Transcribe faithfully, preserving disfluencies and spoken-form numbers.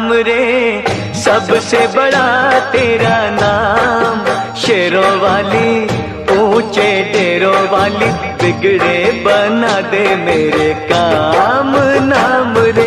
नाम रे, सबसे बड़ा तेरा नाम। शेरों वाली ऊंचे डेरों वाली, बिगड़े बना दे मेरे काम नाम रे।